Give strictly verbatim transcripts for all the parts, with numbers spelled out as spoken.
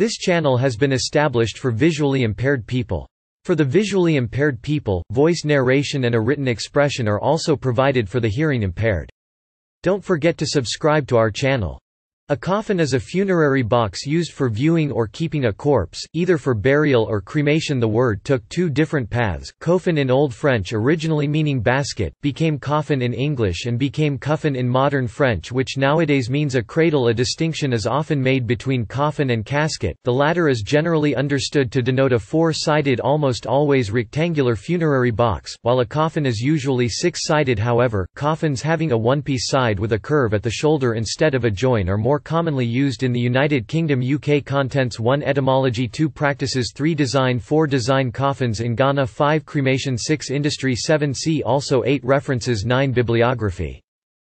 This channel has been established for visually impaired people. For the visually impaired people, voice narration and a written expression are also provided for the hearing impaired. Don't forget to subscribe to our channel. A coffin is a funerary box used for viewing or keeping a corpse, either for burial or cremation. The word took two different paths. Coffin in Old French, originally meaning basket, became coffin in English and became coffin in modern French, which nowadays means a cradle. A distinction is often made between coffin and casket. The latter is generally understood to denote a four-sided, almost always rectangular funerary box, while a coffin is usually six-sided. However, coffins having a one-piece side with a curve at the shoulder instead of a join are more commonly used in the United Kingdom. U K. Contents: one Etymology, two Practices, three Design, four Design coffins in Ghana, five Cremation, six Industry, seven See also, eight References, nine Bibliography.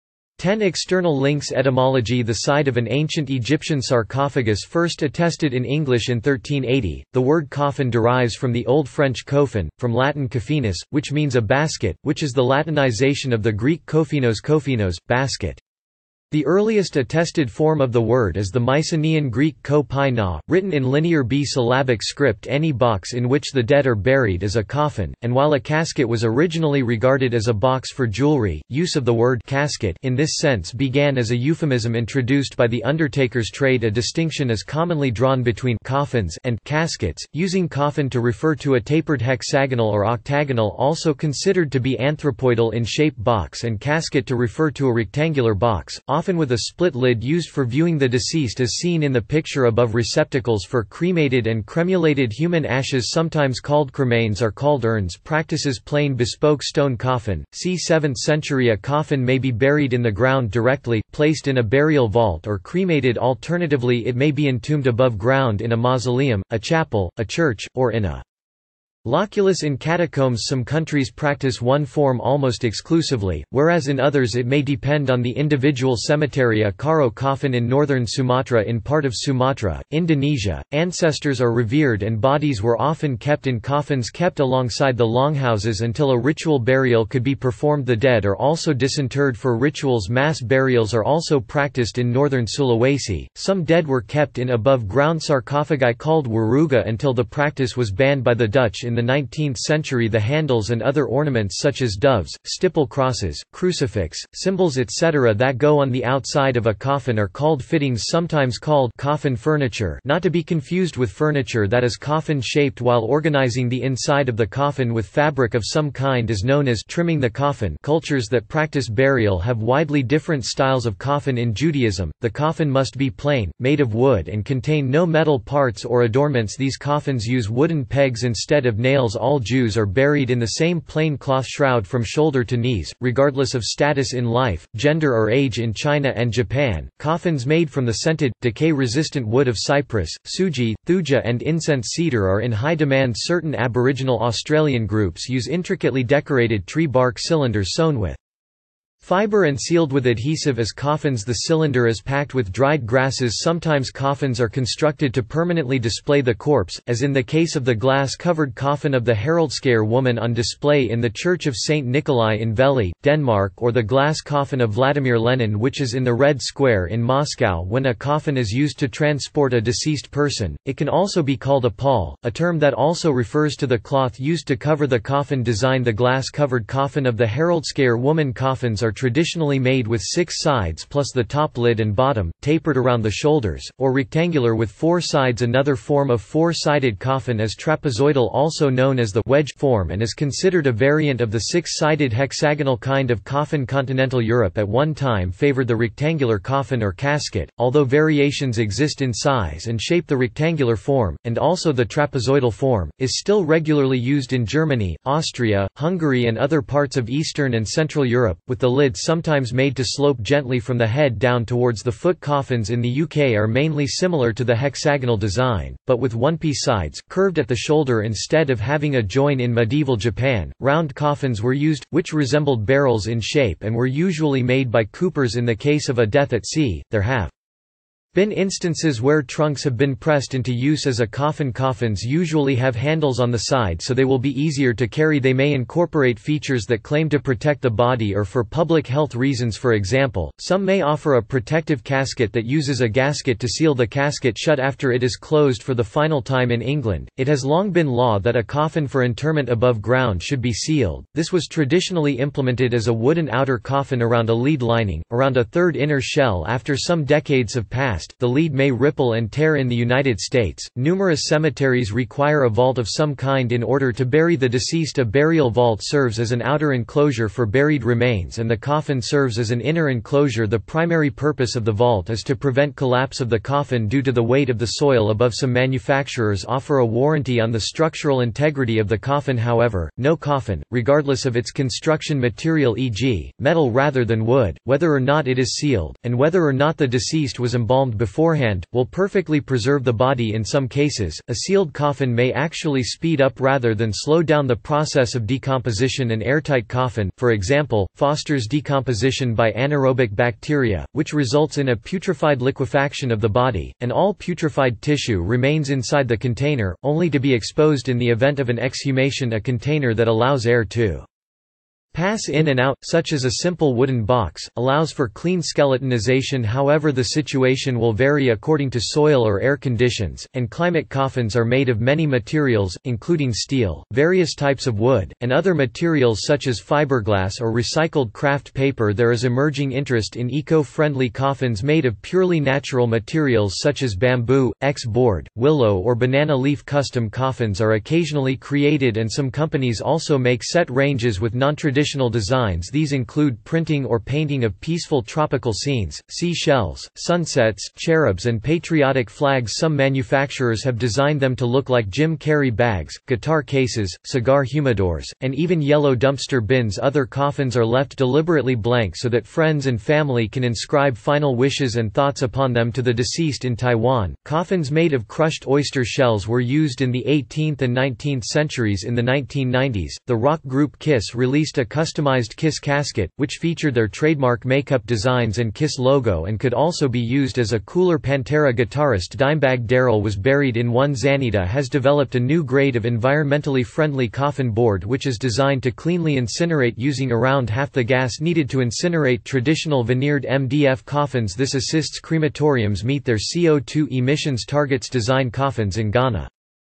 ten External links. Etymology: the site of an ancient Egyptian sarcophagus, first attested in English in thirteen eighty. The word coffin derives from the Old French coffin, from Latin coffinus, which means a basket, which is the Latinization of the Greek kophinos, kophinos, basket. The earliest attested form of the word is the Mycenaean Greek ko pi na, written in Linear B syllabic script. Any box in which the dead are buried is a coffin, and while a casket was originally regarded as a box for jewelry, use of the word casket in this sense began as a euphemism introduced by the undertaker's trade. A distinction is commonly drawn between coffins and caskets, using coffin to refer to a tapered hexagonal or octagonal, also considered to be anthropoidal in shape box, and casket to refer to a rectangular box, often with a split lid, used for viewing the deceased as seen in the picture above. Receptacles for cremated and cremulated human ashes, sometimes called cremains, are called urns. Practices: plain bespoke stone coffin, c. seventh century. A coffin may be buried in the ground directly, placed in a burial vault, or cremated. Alternatively, it may be entombed above ground in a mausoleum, a chapel, a church, or in a loculus. In catacombs, some countries practice one form almost exclusively, whereas in others it may depend on the individual cemetery. A karo coffin in northern Sumatra. In part of Sumatra, Indonesia, ancestors are revered and bodies were often kept in coffins kept alongside the longhouses until a ritual burial could be performed. The dead are also disinterred for rituals. Mass burials are also practiced in northern Sulawesi. Some dead were kept in above-ground sarcophagi called waruga until the practice was banned by the Dutch in In the nineteenth century. The handles and other ornaments such as doves, stipple crosses, crucifix, symbols et cetera that go on the outside of a coffin are called fittings, sometimes called coffin furniture, not to be confused with furniture that is coffin-shaped. While organizing the inside of the coffin with fabric of some kind is known as trimming the coffin. Cultures that practice burial have widely different styles of coffin. In Judaism, the coffin must be plain, made of wood, and contain no metal parts or adornments. These coffins use wooden pegs instead of nails. All Jews are buried in the same plain cloth shroud from shoulder to knees, regardless of status in life, gender or age. In China and Japan, coffins made from the scented, decay-resistant wood of cypress, suji, thuja and incense cedar are in high demand. Certain Aboriginal Australian groups use intricately decorated tree bark cylinders sewn with fiber and sealed with adhesive as coffins. The cylinder is packed with dried grasses. Sometimes coffins are constructed to permanently display the corpse, as in the case of the glass-covered coffin of the Heraldskær woman on display in the Church of Saint Nikolai in Veli, Denmark, or the glass coffin of Vladimir Lenin, which is in the Red Square in Moscow. When a coffin is used to transport a deceased person, it can also be called a pall, a term that also refers to the cloth used to cover the coffin design. The glass-covered coffin of the Heraldskær woman. Coffins are traditionally made with six sides plus the top lid and bottom, tapered around the shoulders, or rectangular with four sides. Another form of four-sided coffin is trapezoidal, also known as the wedge form, and is considered a variant of the six-sided hexagonal kind of coffin. Continental Europe at one time favored the rectangular coffin or casket, although variations exist in size and shape. The rectangular form, and also the trapezoidal form, is still regularly used in Germany, Austria, Hungary and other parts of Eastern and Central Europe, with the lid sometimes made to slope gently from the head down towards the foot. Coffins in the U K are mainly similar to the hexagonal design, but with one-piece sides, curved at the shoulder instead of having a join. In medieval Japan, round coffins were used, which resembled barrels in shape and were usually made by coopers. In the case of a death at sea, there have been instances where trunks have been pressed into use as a coffin. Coffins usually have handles on the side so they will be easier to carry. They may incorporate features that claim to protect the body or for public health reasons. For example, some may offer a protective casket that uses a gasket to seal the casket shut after it is closed for the final time. In England, it has long been law that a coffin for interment above ground should be sealed. This was traditionally implemented as a wooden outer coffin around a lead lining, around a third inner shell. After some decades have passed, the lead may ripple and tear. In the United States, numerous cemeteries require a vault of some kind in order to bury the deceased. A burial vault serves as an outer enclosure for buried remains and the coffin serves as an inner enclosure. The primary purpose of the vault is to prevent collapse of the coffin due to the weight of the soil above. Some manufacturers offer a warranty on the structural integrity of the coffin. However, no coffin, regardless of its construction material, for example, metal rather than wood, whether or not it is sealed, and whether or not the deceased was embalmed beforehand, will perfectly preserve the body. In some cases, a sealed coffin may actually speed up rather than slow down the process of decomposition. An airtight coffin, for example, fosters decomposition by anaerobic bacteria, which results in a putrefied liquefaction of the body, and all putrefied tissue remains inside the container, only to be exposed in the event of an exhumation. A container that allows air to pass in and out, such as a simple wooden box, allows for clean skeletonization. However, the situation will vary according to soil or air conditions, and climate. Coffins are made of many materials, including steel, various types of wood, and other materials such as fiberglass or recycled craft paper. There is emerging interest in eco-friendly coffins made of purely natural materials such as bamboo, X-board, willow or banana leaf. Custom coffins are occasionally created and some companies also make set ranges with non-traditional designs. These include printing or painting of peaceful tropical scenes, sea shells, sunsets, cherubs and patriotic flags. Some manufacturers have designed them to look like Jim Carrey bags, guitar cases, cigar humidors, and even yellow dumpster bins. Other coffins are left deliberately blank so that friends and family can inscribe final wishes and thoughts upon them to the deceased. In Taiwan, coffins made of crushed oyster shells were used in the eighteenth and nineteenth centuries. In the nineteen nineties, the rock group Kiss released a customized Kiss casket, which featured their trademark makeup designs and Kiss logo and could also be used as a cooler. Pantera guitarist Dimebag Darrell was buried in one. Zanita has developed a new grade of environmentally friendly coffin board which is designed to cleanly incinerate using around half the gas needed to incinerate traditional veneered M D F coffins. This assists crematoriums meet their C O two emissions targets. Design coffins in Ghana.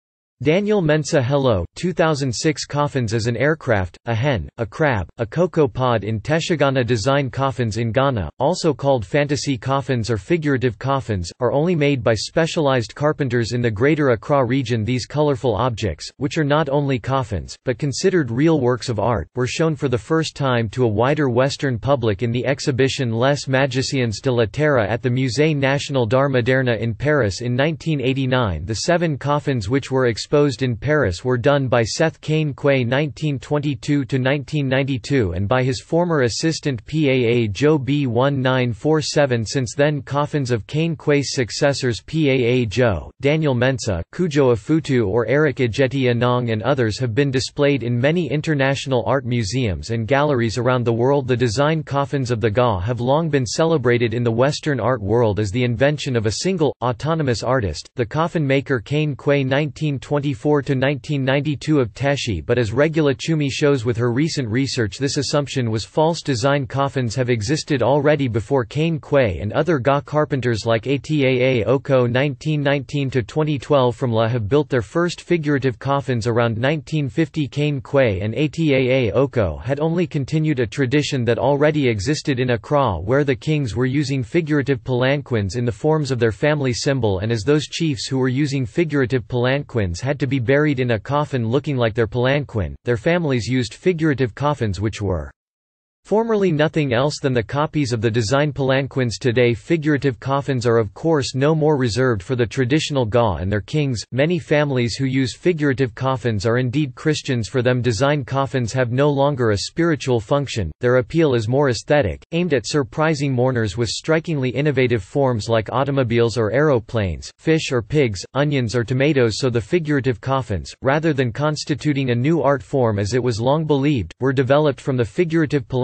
Daniel Mensah Hello, two thousand six. Coffins as an aircraft, a hen, a crab, a cocoa pod in Teshigana. Design coffins in Ghana, also called fantasy coffins or figurative coffins, are only made by specialized carpenters in the Greater Accra region. These colorful objects, which are not only coffins, but considered real works of art, were shown for the first time to a wider Western public in the exhibition Les Magiciens de la Terre at the Musée National d'Art Moderne in Paris in nineteen eighty-nine. The seven coffins which were exposed Exposed in Paris were done by Seth Kane Quay nineteen twenty-two to nineteen ninety-two and by his former assistant P A A Joe B nineteen forty-seven. Since then, coffins of Kane Quay's successors P A A Joe, Daniel Mensah, Kujo Afutu or Eric Ejeti Anong and others have been displayed in many international art museums and galleries around the world. The design coffins of the Ga have long been celebrated in the Western art world as the invention of a single, autonomous artist, the coffin maker Kane Quay nineteen twenty-four to nineteen ninety-two of Teshi. But as Regula Chumi shows with her recent research, this assumption was false. Design coffins have existed already before Kane Quay and other Ga carpenters like Ataa Oko nineteen nineteen to twenty twelve from La have built their first figurative coffins around nineteen fifty. Kane Quay and Ataa Oko had only continued a tradition that already existed in Accra, where the kings were using figurative palanquins in the forms of their family symbol, and as those chiefs who were using figurative palanquins had to be buried in a coffin looking like their palanquin, their families used figurative coffins which were formerly nothing else than the copies of the design palanquins. Today, figurative coffins are of course no more reserved for the traditional Ga and their kings. Many families who use figurative coffins are indeed Christians. For them, design coffins have no longer a spiritual function, their appeal is more aesthetic, aimed at surprising mourners with strikingly innovative forms like automobiles or aeroplanes, fish or pigs, onions or tomatoes. So the figurative coffins, rather than constituting a new art form as it was long believed, were developed from the figurative palanquins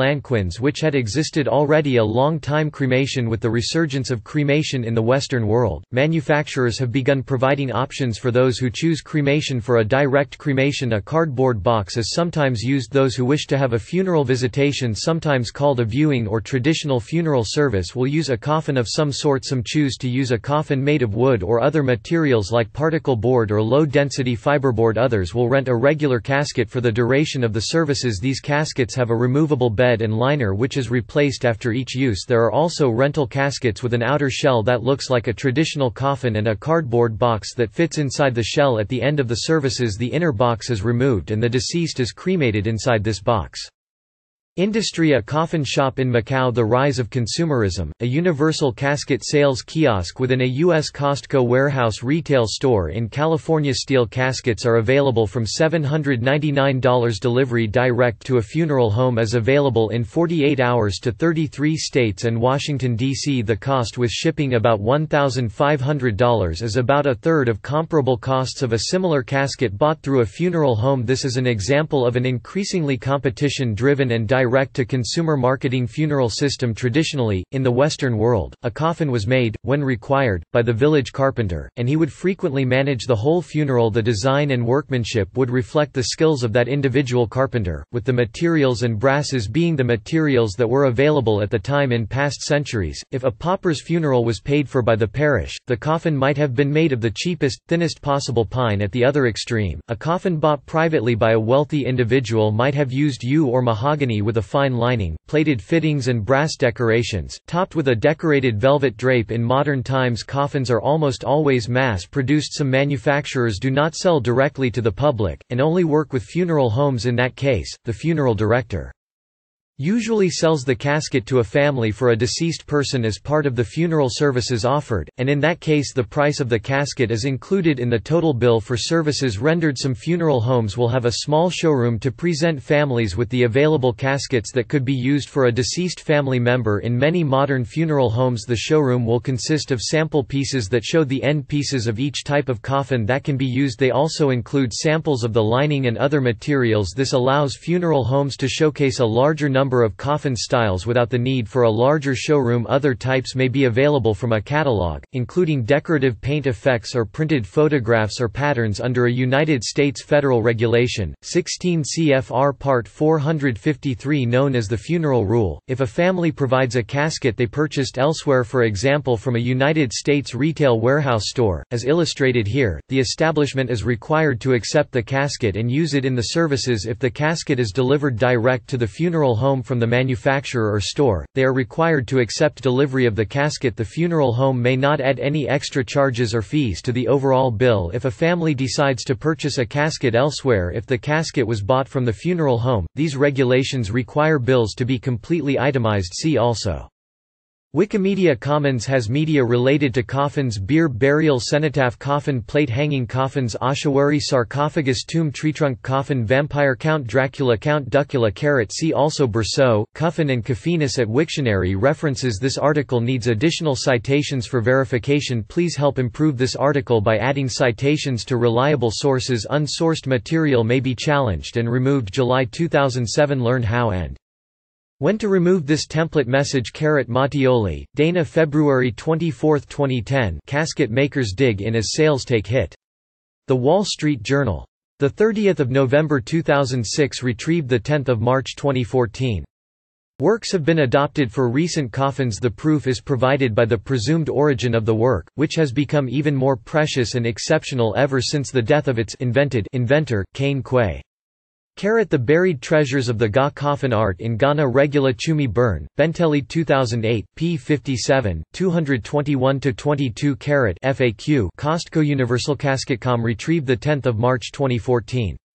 palanquins which had existed already a long time. Cremation. With the resurgence of cremation in the Western world, manufacturers have begun providing options for those who choose cremation for a direct cremation. A cardboard box is sometimes used. Those who wish to have a funeral visitation, sometimes called a viewing or traditional funeral service, will use a coffin of some sort. Some choose to use a coffin made of wood or other materials like particle board or low-density fiberboard. Others will rent a regular casket for the duration of the services. These caskets have a removable bed and liner which is replaced after each use. There are also rental caskets with an outer shell that looks like a traditional coffin and a cardboard box that fits inside the shell. At the end of the services, the inner box is removed and the deceased is cremated inside this box. Industry. A coffin shop in Macau. The rise of consumerism. A universal casket sales kiosk within a U S Costco warehouse retail store in California. Steel caskets are available from seven hundred ninety-nine dollars. Delivery direct to a funeral home is available in forty-eight hours to thirty-three states and Washington, D C The cost with shipping, about one thousand five hundred dollars, is about a third of comparable costs of a similar casket bought through a funeral home. This is an example of an increasingly competition-driven and direct direct-to-consumer marketing funeral system. Traditionally, in the Western world, a coffin was made, when required, by the village carpenter, and he would frequently manage the whole funeral. The design and workmanship would reflect the skills of that individual carpenter, with the materials and brasses being the materials that were available at the time. In past centuries, if a pauper's funeral was paid for by the parish, the coffin might have been made of the cheapest, thinnest possible pine. At the other extreme, a coffin bought privately by a wealthy individual might have used yew or mahogany with a fine lining, plated fittings and brass decorations, topped with a decorated velvet drape. In modern times, coffins are almost always mass-produced. Some manufacturers do not sell directly to the public, and only work with funeral homes. In that case, the funeral director usually sells the casket to a family for a deceased person as part of the funeral services offered, and in that case the price of the casket is included in the total bill for services rendered. Some funeral homes will have a small showroom to present families with the available caskets that could be used for a deceased family member. In many modern funeral homes, the showroom will consist of sample pieces that show the end pieces of each type of coffin that can be used. They also include samples of the lining and other materials. This allows funeral homes to showcase a larger number of coffin styles without the need for a larger showroom. Other types may be available from a catalog, including decorative paint effects or printed photographs or patterns. Under a United States federal regulation, sixteen C F R Part four fifty-three known as the funeral rule, if a family provides a casket they purchased elsewhere, for example from a United States retail warehouse store, as illustrated here, the establishment is required to accept the casket and use it in the services. If the casket is delivered direct to the funeral home from the manufacturer or store, they are required to accept delivery of the casket. The funeral home may not add any extra charges or fees to the overall bill if a family decides to purchase a casket elsewhere. If the casket was bought from the funeral home, these regulations require bills to be completely itemized. See also Wikimedia Commons has media related to coffins: bier, burial, cenotaph, coffin plate, hanging coffins, ossuary, sarcophagus, tomb, treetrunk, coffin, vampire, Count Dracula, Count Duckula. Carrot. See also Berceau, Coffin and Coffinus at Wiktionary. References. This article needs additional citations for verification. Please help improve this article by adding citations to reliable sources. Unsourced material may be challenged and removed. July two thousand seven. Learn how and when to remove this template message. Carrot Mattioli, Dana. February twenty-fourth twenty ten. Casket makers dig in as sales take hit. The Wall Street Journal. The thirtieth of November two thousand six. Retrieved the tenth of March twenty fourteen. Works have been adopted for recent coffins. The proof is provided by the presumed origin of the work, which has become even more precious and exceptional ever since the death of its invented inventor, Cain Quay. Carrot. The buried treasures of the Ga coffin art in Ghana. Regula Chumi Byrne, Bentelli two thousand eight, p. fifty-seven, two twenty-one to twenty-two. Carrot F A Q. Costco. Universal Casket dot com. Retrieved the tenth of March twenty fourteen.